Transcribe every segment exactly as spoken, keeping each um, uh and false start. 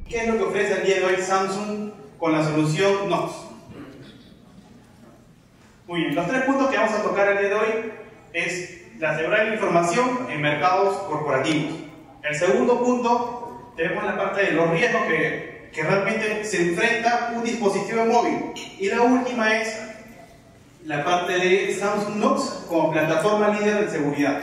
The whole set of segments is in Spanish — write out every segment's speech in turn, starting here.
¿Qué es lo que ofrece el día de hoy Samsung con la solución Knox? Muy bien, los tres puntos que vamos a tocar el día de hoy es la seguridad de la información en mercados corporativos. El segundo punto, tenemos la parte de los riesgos que, que realmente se enfrenta un dispositivo móvil. Y la última es la parte de Samsung Knox como plataforma líder de seguridad.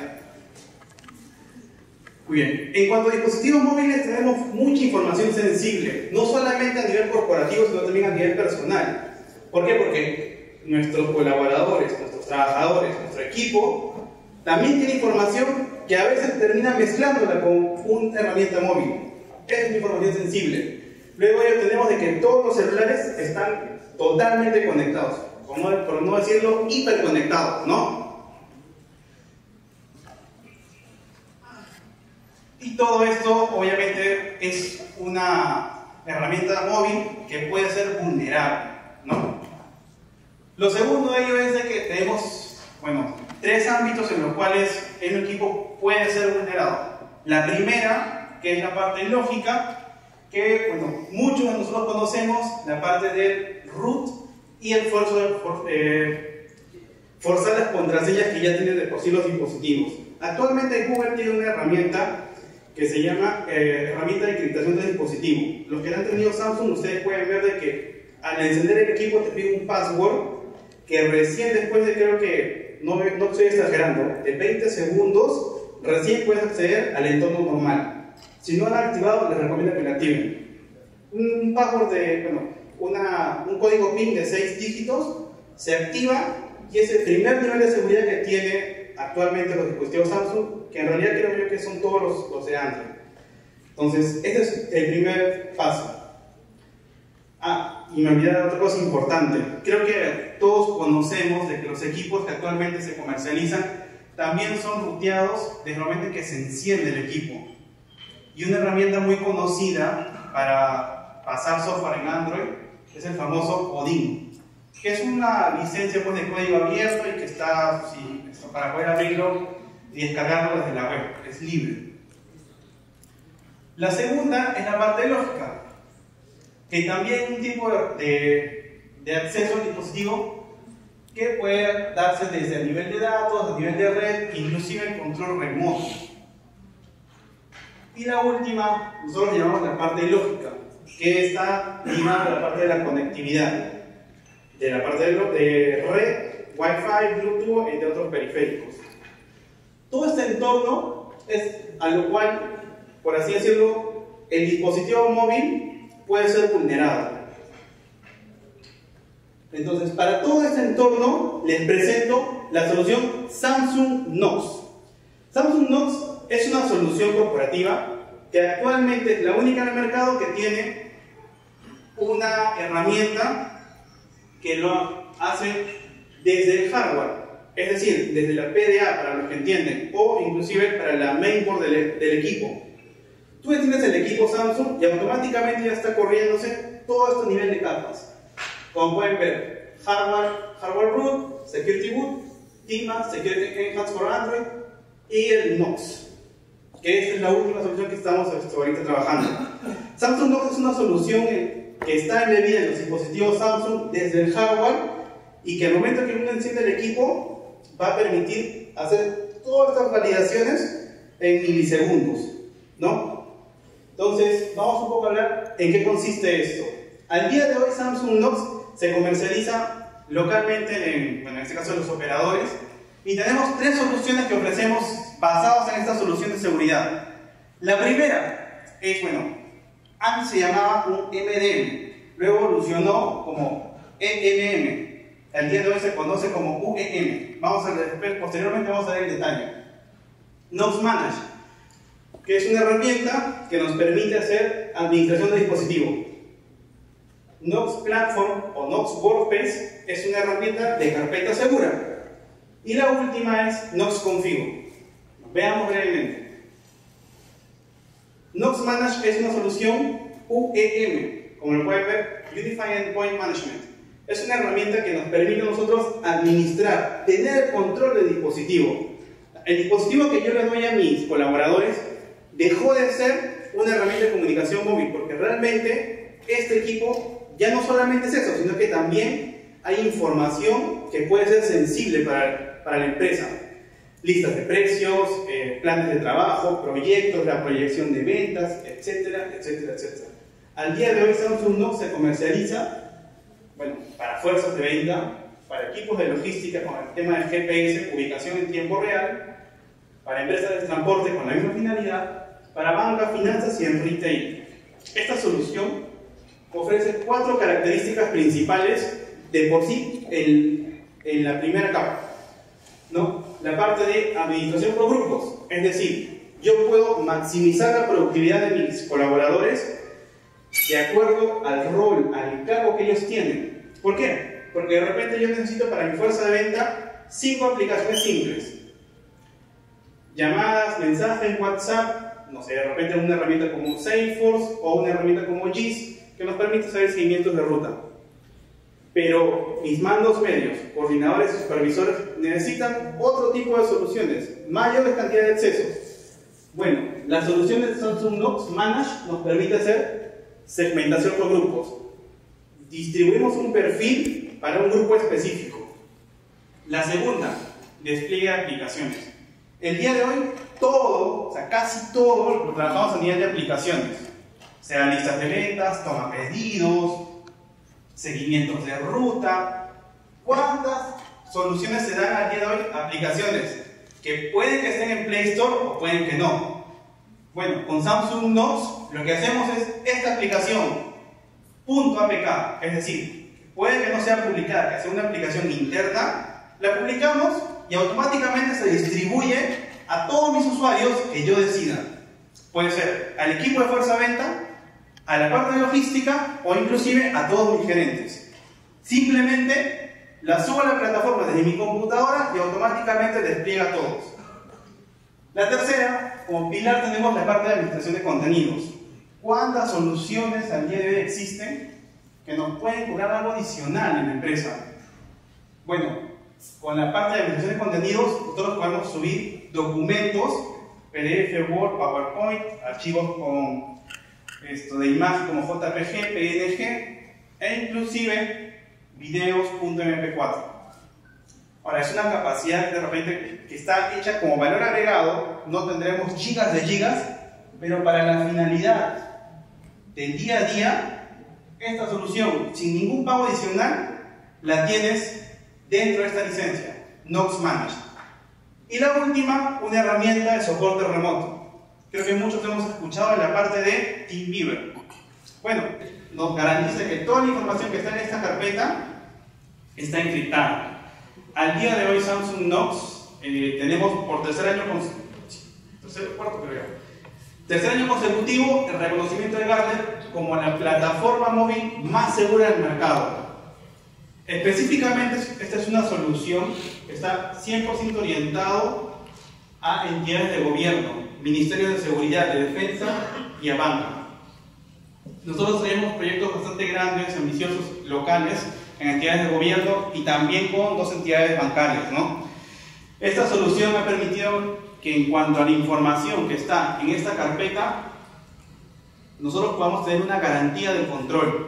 Muy bien, en cuanto a dispositivos móviles tenemos mucha información sensible, no solamente a nivel corporativo, sino también a nivel personal. ¿Por qué? Porque nuestros colaboradores, nuestros trabajadores, nuestro equipo, también tiene información que a veces termina mezclándola con una herramienta móvil. Esa es una información sensible. Luego ya tenemos de que todos los celulares están totalmente conectados, como, por no decirlo, hiperconectados, ¿no? Y todo esto, obviamente, es una herramienta móvil que puede ser vulnerable, ¿no? Lo segundo de ello es de que tenemos, bueno, tres ámbitos en los cuales el equipo puede ser vulnerado. La primera, que es la parte lógica, que, bueno, muchos de nosotros conocemos la parte del root y el forzo de for, eh, forzar las contraseñas que ya tienen de por sí los dispositivos. Actualmente Google tiene una herramienta que se llama eh, herramienta de encriptación de dispositivo. Los que han tenido Samsung, ustedes pueden ver de que al encender el equipo te pide un password que recién después de, creo que, no, no estoy exagerando, de veinte segundos, recién puedes acceder al entorno normal. Si no lo han activado, les recomiendo que lo activen. Un password de, bueno, una, un código PIN de seis dígitos se activa y es el primer nivel de seguridad que tiene actualmente los dispositivos Samsung, que en realidad creo yo que son todos los, los de Android. Entonces, este es el primer paso. Ah, y me olvidé de otra cosa importante. Creo que todos conocemos de que los equipos que actualmente se comercializan también son ruteados desde el momento en que se enciende el equipo. Y una herramienta muy conocida para pasar software en Android es el famoso Odin, que es una licencia pues, de código abierto y que está, sí, para poder abrirlo y descargarlo desde la web, es libre. La segunda es la parte lógica, que también es un tipo de, de acceso al dispositivo que puede darse desde el nivel de datos, a nivel de red, inclusive el control remoto. Y la última, nosotros llamamos la parte lógica, que está ligada a la parte de la conectividad, de la parte de, de red, Wi-Fi, Bluetooth, entre otros periféricos. Todo este entorno es a lo cual, por así decirlo, el dispositivo móvil puede ser vulnerado. Entonces, para todo este entorno, les presento la solución Samsung Knox. Samsung Knox es una solución corporativa que actualmente es la única en el mercado que tiene una herramienta que lo hace desde el hardware, es decir, desde la P D A para los que entienden, o inclusive para la mainboard del, del equipo. Tú enciendes el equipo Samsung y automáticamente ya está corriéndose todo este nivel de capas. Como pueden ver, hardware, hardware root, security boot, Tima, security enhanced for Android y el Knox, que esta es la última solución que estamos ahorita trabajando. Samsung Knox es una solución que está embebida en los dispositivos Samsung desde el hardware y que al momento que uno enciende el equipo va a permitir hacer todas estas validaciones en milisegundos, ¿no? Entonces, vamos un poco a hablar en qué consiste esto. Al día de hoy Samsung Knox se comercializa localmente en, bueno, en este caso en los operadores, y tenemos tres soluciones que ofrecemos basadas en esta solución de seguridad. La primera es, bueno, antes se llamaba un M D M, luego evolucionó como E M M. Al día de hoy se conoce como U E M. Vamos a ver, posteriormente vamos a ver el detalle. Knox Manage, que es una herramienta que nos permite hacer administración de dispositivo. Knox Platform o Knox Workspace es una herramienta de carpeta segura. Y la última es Knox Configure. Veamos brevemente. Knox Manage es una solución U E M, como lo pueden ver, Unified Endpoint Management. Es una herramienta que nos permite a nosotros administrar, tener el control del dispositivo. El dispositivo que yo le doy a mis colaboradores dejó de ser una herramienta de comunicación móvil, porque porque realmente este equipo ya no solamente es eso, sino que también hay información que puede ser sensible para, para la empresa. Listas de precios, eh, planes de trabajo, proyectos, la proyección de ventas, etcétera, etcétera, etcétera. Al día de hoy Samsung Knox se comercializa, bueno, para fuerzas de venta, para equipos de logística con el tema del G P S, ubicación en tiempo real, para empresas de transporte con la misma finalidad, para banca, finanzas y en retail. Esta solución ofrece cuatro características principales de por sí en, en la primera capa, ¿no? La parte de administración por grupos, es decir, yo puedo maximizar la productividad de mis colaboradores de acuerdo al rol, al cargo que ellos tienen. ¿Por qué? Porque de repente yo necesito para mi fuerza de venta cinco aplicaciones simples. Llamadas, mensajes, WhatsApp, no sé, de repente una herramienta como Salesforce o una herramienta como G I S que nos permite hacer seguimientos de ruta. Pero mis mandos medios, coordinadores y supervisores necesitan otro tipo de soluciones, mayor cantidad de accesos. Bueno, las soluciones de Samsung Knox Manage nos permite hacer segmentación por grupos. Distribuimos un perfil para un grupo específico. La segunda, despliegue de aplicaciones. El día de hoy, todo, o sea, casi todo lo trabajamos a nivel de aplicaciones. Sean listas de ventas, toma pedidos, seguimientos de ruta. ¿Cuántas soluciones se dan al día de hoy? Aplicaciones que pueden que estén en Play Store o pueden que no. Bueno, con Samsung Knox lo que hacemos es esta aplicación .apk, es decir, puede que no sea publicada, que sea una aplicación interna, la publicamos y automáticamente se distribuye a todos mis usuarios que yo decida. Puede ser al equipo de fuerza venta, a la parte de logística o inclusive a todos mis gerentes. Simplemente la subo a la plataforma desde mi computadora y automáticamente despliega a todos. La tercera, como pilar tenemos la parte de administración de contenidos. ¿Cuántas soluciones al día de hoy existen que nos pueden cobrar algo adicional en la empresa? Bueno, con la parte de administración de contenidos nosotros podemos subir documentos, P D F, Word, PowerPoint, archivos con esto de imagen como J P G, P N G e inclusive videos .m p cuatro. Ahora, es una capacidad de repente que está hecha como valor agregado, no tendremos gigas de gigas, pero para la finalidad del día a día, esta solución sin ningún pago adicional la tienes dentro de esta licencia, Knox Manage. Y la última, una herramienta de soporte remoto. Creo que muchos hemos escuchado en la parte de TeamViewer. Bueno, nos garantiza que toda la información que está en esta carpeta está encriptada. Al día de hoy Samsung Knox eh, tenemos por tercer año consecutivo, tercer, cuarto creo ya. Tercer año consecutivo el reconocimiento de Gartner como la plataforma móvil más segura del mercado. Específicamente, esta es una solución que está cien por ciento orientado a entidades de gobierno, Ministerios de Seguridad, de Defensa y a banca. Nosotros tenemos proyectos bastante grandes, ambiciosos, locales, en entidades de gobierno y también con dos entidades bancarias, ¿no? Esta solución ha permitido que en cuanto a la información que está en esta carpeta, nosotros podamos tener una garantía del control.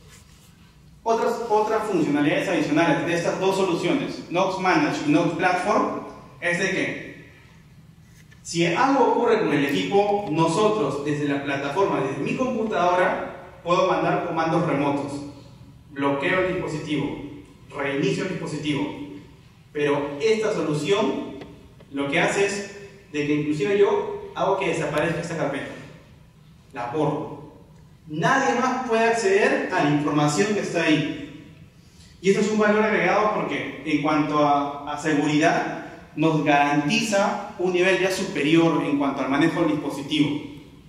Otras, otras funcionalidades adicionales de estas dos soluciones, Knox Manage y Knox Platform, es de que si algo ocurre con el equipo, nosotros desde la plataforma, desde mi computadora, puedo mandar comandos remotos. Bloqueo el dispositivo, reinicio el dispositivo. Pero esta solución lo que hace es de que inclusive yo hago que desaparezca esta carpeta. La borro. Nadie más puede acceder a la información que está ahí. Y esto es un valor agregado porque en cuanto a, a seguridad nos garantiza un nivel ya superior en cuanto al manejo del dispositivo.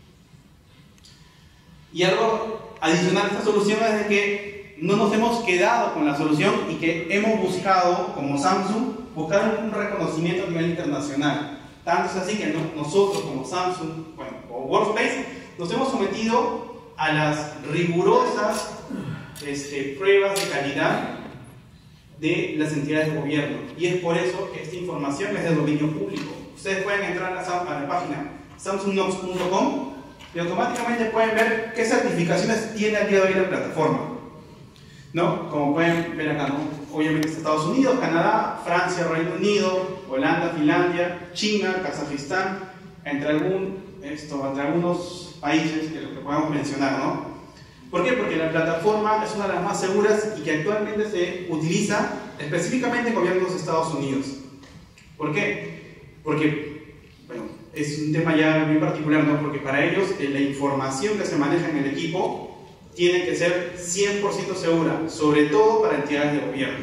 Y algo adicional a esta solución es de que no nos hemos quedado con la solución y que hemos buscado, como Samsung, buscar un reconocimiento a nivel internacional. Tanto es así que no, nosotros como Samsung, bueno, o Workspace, nos hemos sometido a las rigurosas este, pruebas de calidad de las entidades de gobierno. Y es por eso que esta información es de dominio público. Ustedes pueden entrar a la, a la página samsung knox punto com y automáticamente pueden ver qué certificaciones tiene al día de hoy la plataforma, ¿no? Como pueden ver acá, ¿no? Obviamente Estados Unidos, Canadá, Francia, Reino Unido, Holanda, Finlandia, China, Kazajistán, entre, algún, esto, entre algunos países que, que podemos mencionar, ¿no? ¿Por qué? Porque la plataforma es una de las más seguras y que actualmente se utiliza específicamente en gobiernos de Estados Unidos. ¿Por qué? Porque, bueno, es un tema ya bien particular, ¿no? Porque para ellos eh, la información que se maneja en el equipo tiene que ser cien por ciento segura, sobre todo para entidades de gobierno.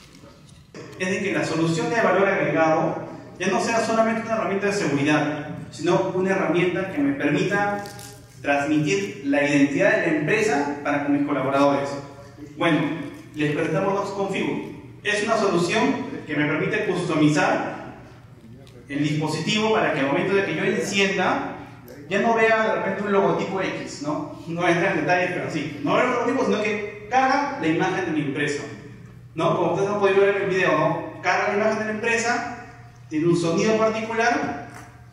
Es de que la solución de valor agregado ya no sea solamente una herramienta de seguridad, sino una herramienta que me permita transmitir la identidad de la empresa para con mis colaboradores. Bueno, les presentamos DocsConfig. Es una solución que me permite customizar el dispositivo para que al momento de que yo encienda ya no vea de repente un logotipo X, ¿no? No voy a entrar en detalles, pero sí. No vea el logotipo, sino que carga la imagen de mi empresa, ¿no? Como ustedes han podido ver en el video, ¿no? Carga la imagen de la empresa, tiene un sonido particular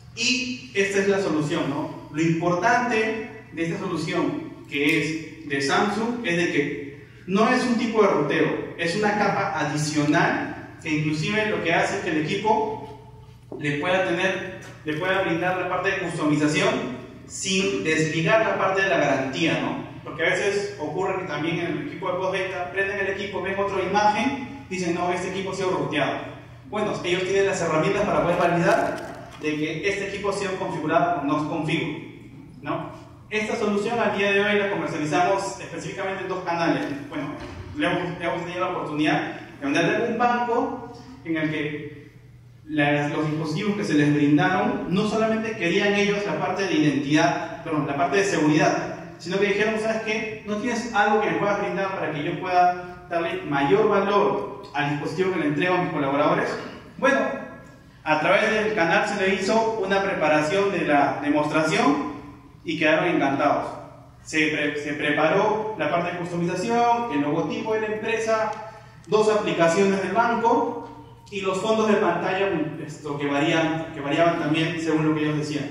y esta es la solución, ¿no? Lo importante de esta solución, que es de Samsung, es de que no es un tipo de ruteo, es una capa adicional que inclusive lo que hace es que el equipo le pueda tener, le pueda brindar la parte de customización sin desligar la parte de la garantía, ¿no? Porque a veces ocurre que también en el equipo de postventa prenden el equipo, ven otra imagen, dicen no, este equipo ha sido ruteado. Bueno, ellos tienen las herramientas para poder validar de que este equipo ha sido configurado con DocsConfig, ¿no? Esta solución al día de hoy la comercializamos específicamente en dos canales. Bueno, le hemos, le hemos tenido la oportunidad de venderle un banco en el que las, los dispositivos que se les brindaron no solamente querían ellos la parte de identidad, perdón, la parte de seguridad, sino que dijeron, ¿sabes qué? ¿No tienes algo que me puedas brindar para que yo pueda darle mayor valor al dispositivo que le entrego a mis colaboradores? Bueno, a través del canal se le hizo una preparación de la demostración y quedaron encantados. Se, pre se preparó la parte de customización, el logotipo de la empresa, dos aplicaciones del banco y los fondos de pantalla esto, que, varían, que variaban también según lo que ellos decían.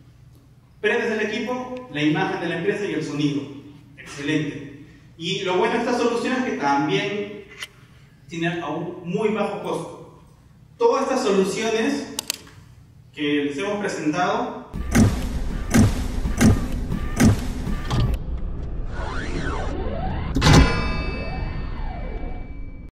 Prendes el equipo, la imagen de la empresa y el sonido. Excelente. Y lo bueno de esta solución es que también tiene a un muy bajo costo. Todas estas soluciones que les hemos presentado